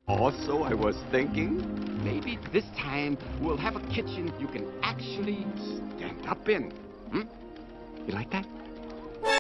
Also, I was thinking, maybe this time we'll have a kitchen you can actually stand up in. Hmm? You like that?